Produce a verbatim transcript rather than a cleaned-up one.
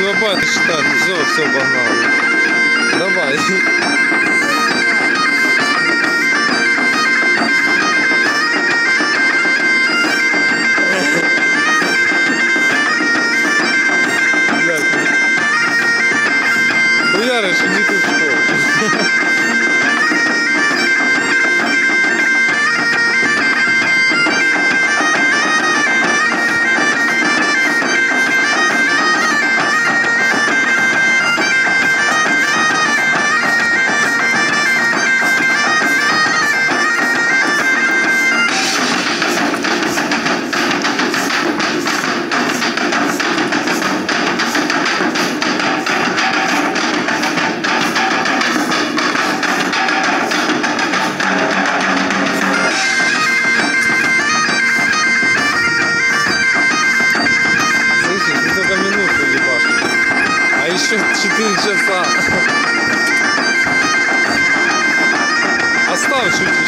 килобайт считать, все, все, погнал. Давай. Блядь. Хуяришь, иди ты в школу. Еще четыре часа. Оставь шутить.